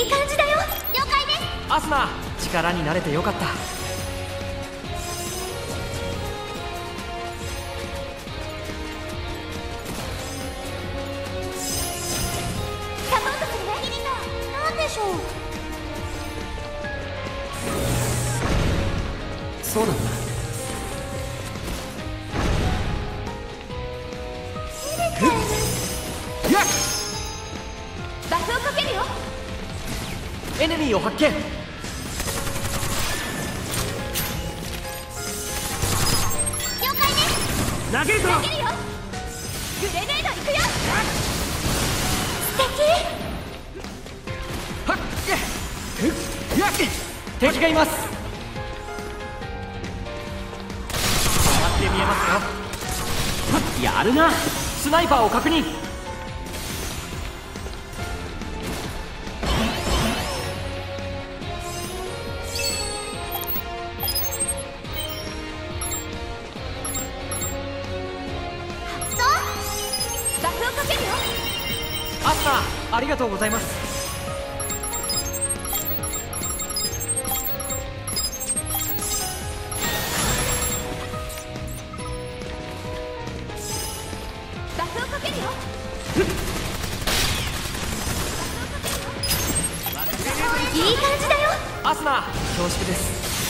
い感じだよ。了解です。 アスナ、力になれてよかった。 サポートするね。キリタ、なんでしょう。 そうなんだ。 バフをかけるよ。 エネミーを発見。 了解です。 投げるぞ。 投げるよ。グレネード行くよ。素敵。 はっやっ敵がいます。上がって見えますよ。やるな。スナイパーを確認。 バフをかけるよ。 アスナ、ありがとうございます。 バフをかけるよ。いい感じだよ。 アスナ、恐縮です。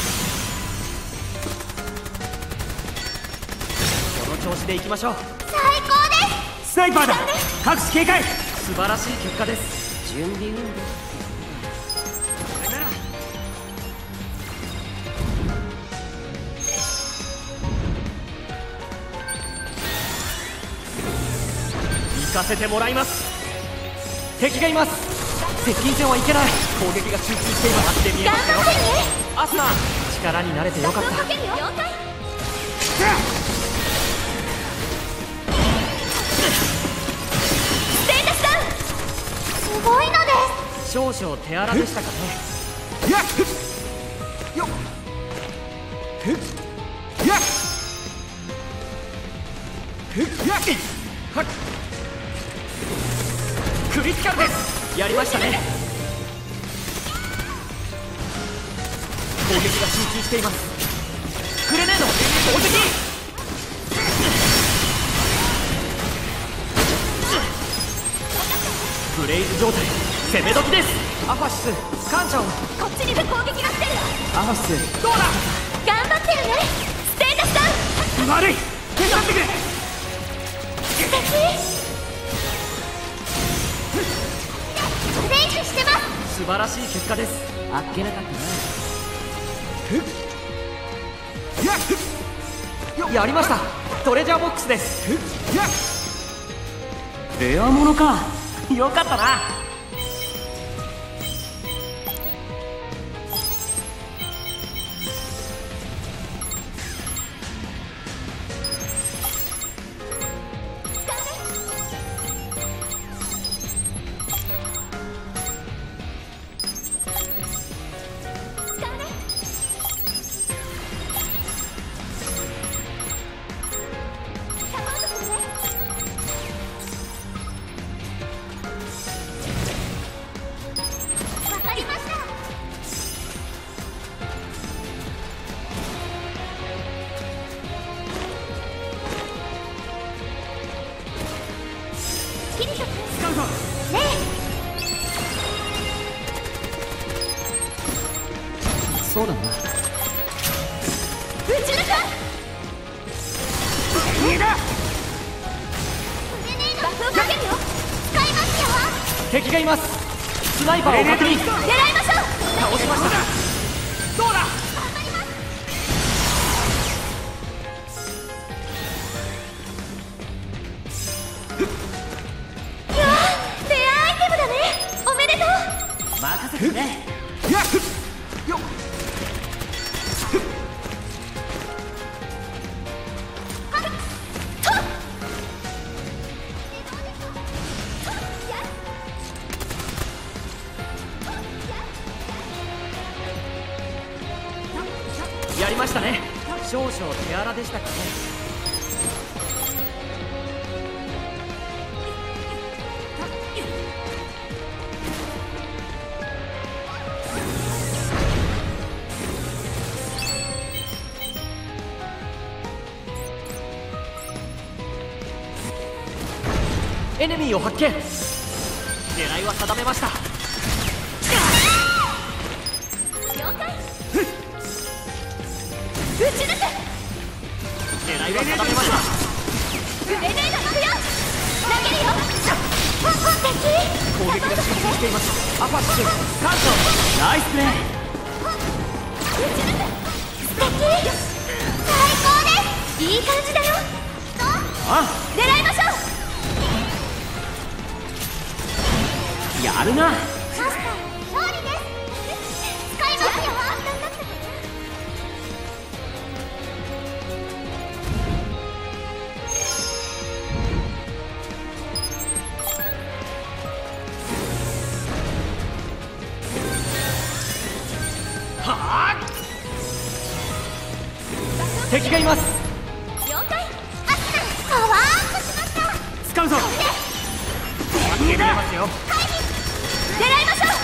この調子でいきましょう。 最高です。 スナイパーだ。各地警戒。素晴らしい結果です。準備運動。これなら。行かせてもらいます。敵がいます。接近戦はいけない。攻撃が集中しています。って見えますよ。 頑張ってね。 アスナ、力になれてよかった。 バフをかけるよ。了解。ステータスダウン。すごいのです。 少々手荒でしたかね。やっよっやっやっはっクリティカルです。やりましたね。攻撃が集中しています。グレネード攻撃。ブレイズ状態、攻め時です。アファシス、感謝を。 こっちにも攻撃が来てる。 アファシス、どうだ。 頑張ってるね。ステータスダウン。 悪い、手伝ってくれ。 素敵。レイジしてます。 素晴らしい結果です。あっけなかったな。やりました。トレジャーボックスです。レアものか。よかったな。 わかりました。キリト君、 使うぞ。 ねそうだな。 え、撃ち抜く。 逃げだ。 バフをかけるよ。使いますよ。 敵がいます。スナイパーを確認。 狙いましょう。 倒しました。どうだ。 うわ、レアアイテムだね。おめでとう。 任せてね。やっよっやりましたね。少々手荒でしたかね。 エネミーを発見。狙いは定めました。 了解。撃ち抜く。 狙いは定めました。 グレネード行くよ。投げるよ。敵。 攻撃が集中しています。アパッシュカント。ナイスプレー。 撃ち抜く。素敵。最高です。いい感じだよ。 あ狙いましょう。 やるな。 マスター勝利です。使いますよ。 はあ。敵がいます。 了解。アスナパワーアップしました。 使うぞ。見えますよ。 回避。狙いましょう。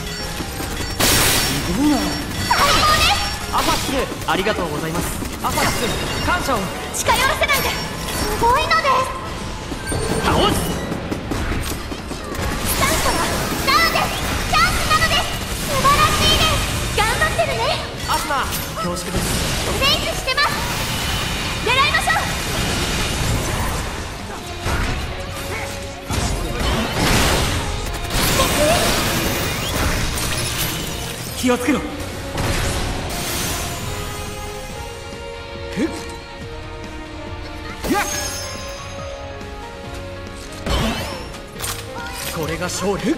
すごいな。 最高です。 アファッシュありがとうございます。アファッシュ感謝を。 近寄らせないで。すごいのです。 倒す。 スタントはナウです。チャンスなのです。素晴らしいです。頑張ってるね。 アスナ恐縮です。 レイズしてます。狙いましょう。 気をつけろ。これが勝利。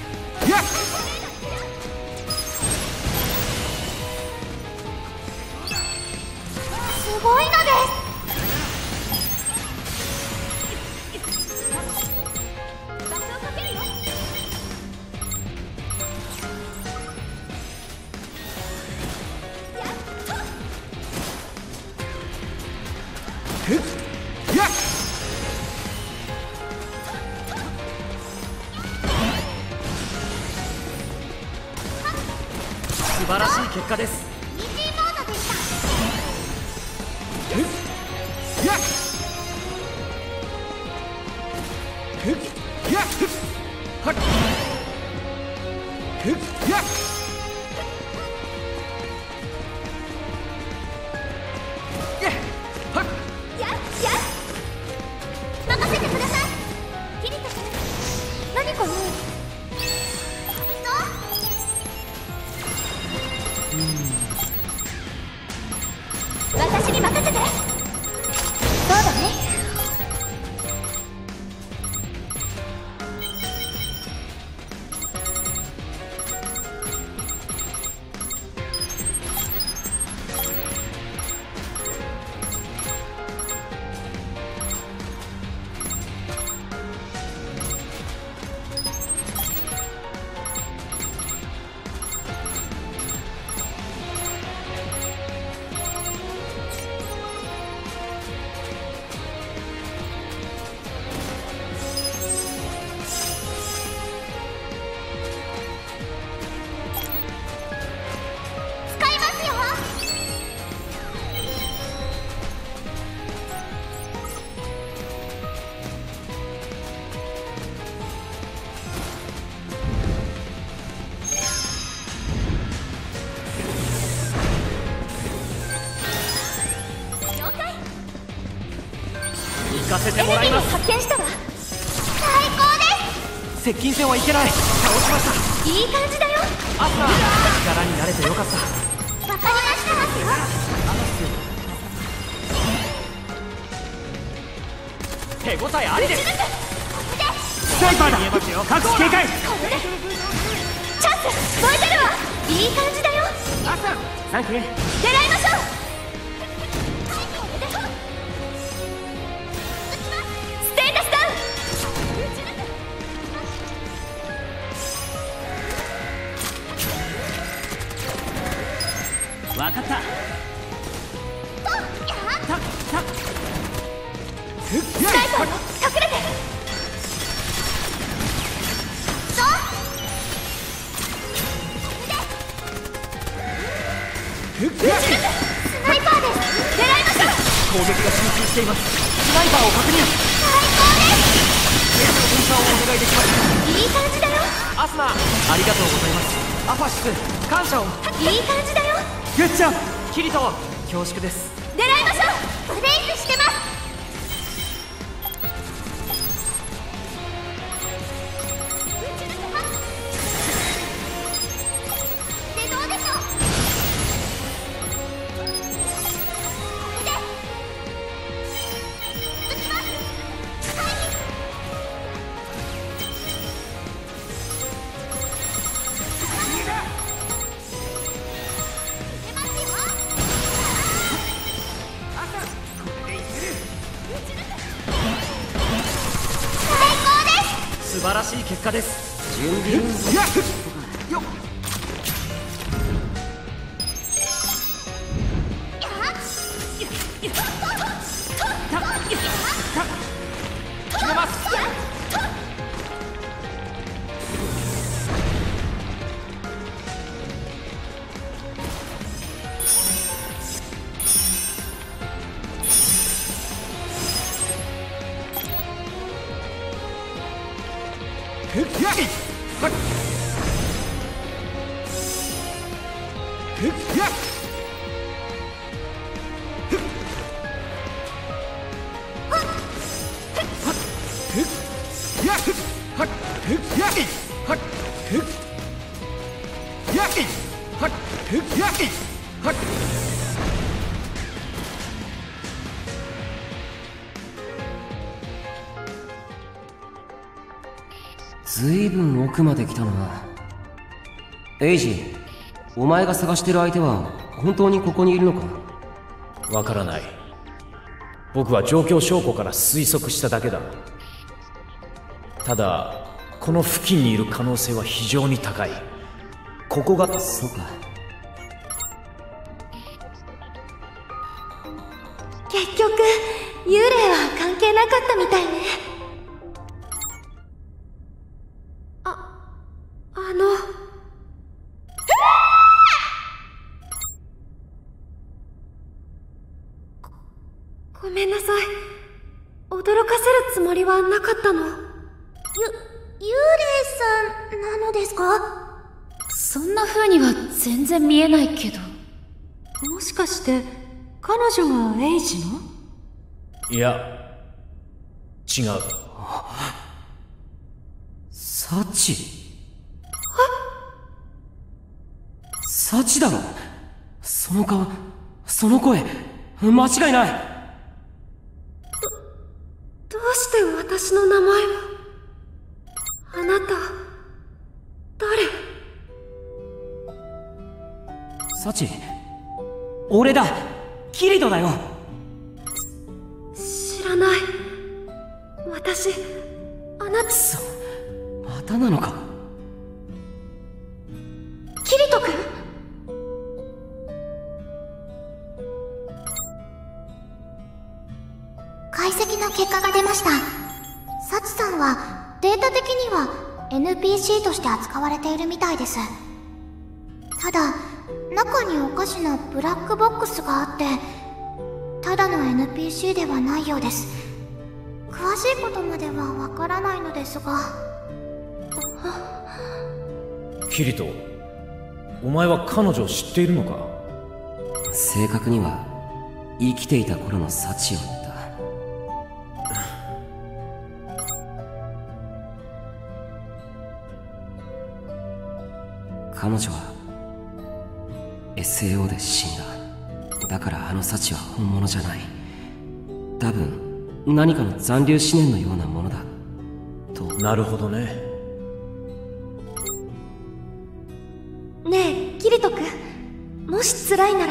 すごいのです。 素晴らしい結果です。 イージーモードでした。任せてください。キリト君、何この私に任せて。そうだね。 行かせてもらいます。 発見したわ。最高で接近戦はいけない。倒しました。 す。いい感じだよ。 アスナ力になれてよかった。 わかりましたますよ。 手応えありです。 ここでスナイパーだ。見えますよ。各地警戒。 これでチャンス燃えてるわ。いい感じだよ。 アスナサンキュー。 狙いましょう。ステータスダウン。 わかった。 やっスナイパーよ、隠れて。スナイパーです。狙いましょう。 攻撃が集中しています。スナイパーを確認。 最高です。 査をお願いできますか？ いい感じだよ。 アスナ、ありがとうございます。アファシス、感謝を。 いい感じだよ。 グッジョブ。キリト、恐縮です。 狙いましょう。ブレイクしてます。でどうでしょう。腕打ちます。はい。出ますよ。最高です。 素晴らしい結果です。 準備運動。 よっ。決めます。 ずいぶん奥まで来たな。エイジ、お前が探してる相手は本当にここにいるのか？ わからない。僕は状況証拠から推測しただけだ。ただこの付近にいる可能性は非常に高い。ここが。 そうか。 結局幽霊は関係なかったみたいね。ごめんなさい。驚かせるつもりはなかったの。幽霊さんなのですか？ そんな風には全然見えないけど。 もしかして彼女がエイジの？ いや違う。 サチ。サチだろ。その顔、その声、間違いない。 どうして私の名前を。あなた誰？ サチ、俺だ。キリトだよ。 知らない。私あなた。 そう、またなのか。 キリト君？解析の結果が出ました。サチさんはデータ的には NPC として扱われているみたいです。ただ中におかしなブラックボックスがあって、ただの NPC ではないようです。詳しいことまではわからないのですが。 キリト、お前は彼女を知っているのか？ 正確には生きていた頃のサチを言った。彼女は SAO で死んだ。だからあのサチは本物じゃない。多分何かの残留思念のようなものだと。 なるほどね。 ねえキリト君、もし辛いなら。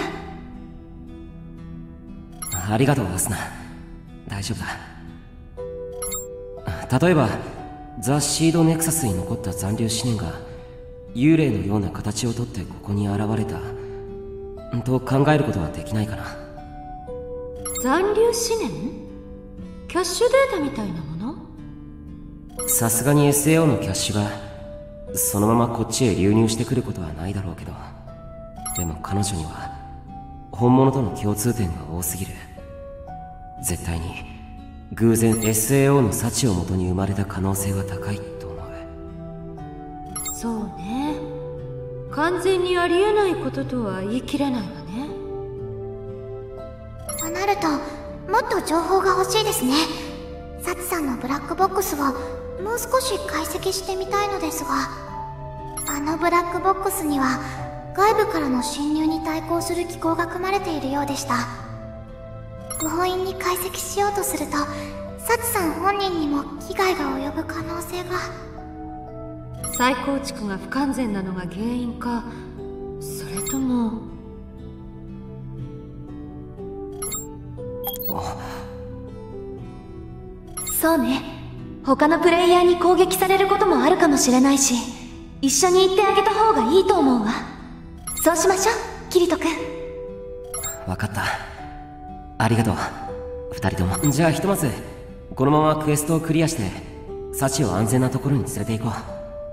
ありがとうアスナ。大丈夫だ。例えばザ・シードネクサスに残った残留思念が幽霊のような形をとってここに現れたと考えることはできないかな。 残留思念？キャッシュデータみたいなもの？ さすがに SAO のキャッシュがそのままこっちへ流入してくることはないだろうけど、でも彼女には本物との共通点が多すぎる。絶対に偶然 SAO の幸をもとに生まれた可能性は高いと思う。 そうね。完全にありえないこととは言い切れないわね。 となると、もっと情報が欲しいですね。サチさんのブラックボックスをもう少し解析してみたいのですが、あのブラックボックスには外部からの侵入に対抗する機構が組まれているようでした。強引に解析しようとすると、サチさん本人にも危害が及ぶ可能性が。 再構築が不完全なのが原因か、それとも。 そうね。他のプレイヤーに攻撃されることもあるかもしれないし、一緒に行ってあげた方がいいと思うわ。そうしましょう、キリト君。 分かった。ありがとう、二人とも。じゃあひとまずこのままクエストをクリアしてサチを安全なところに連れて行こう。 マスタ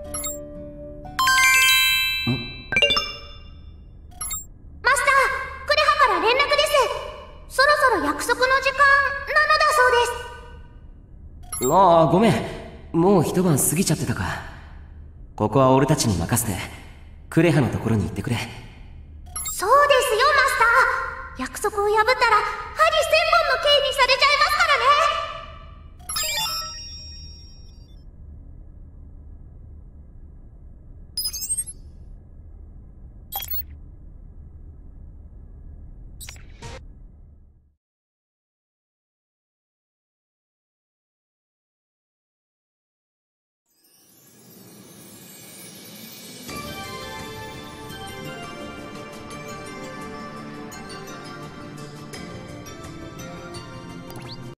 ー、クレハから連絡です。そろそろ約束の時間なのだそうです。 ああ、ごめん、もう一晩過ぎちゃってたか。ここは俺たちに任せてクレハのところに行ってくれ。 そうですよ、マスター。約束を破ったら